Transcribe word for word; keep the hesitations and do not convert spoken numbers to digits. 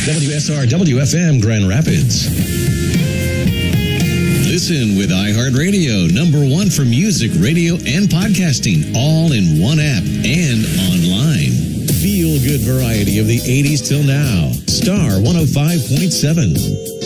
W S R W F M Grand Rapids. Listen with iHeartRadio, number one for music, radio, and podcasting, all in one app and online. Feel good variety of the eighties till now. Star one oh five point seven.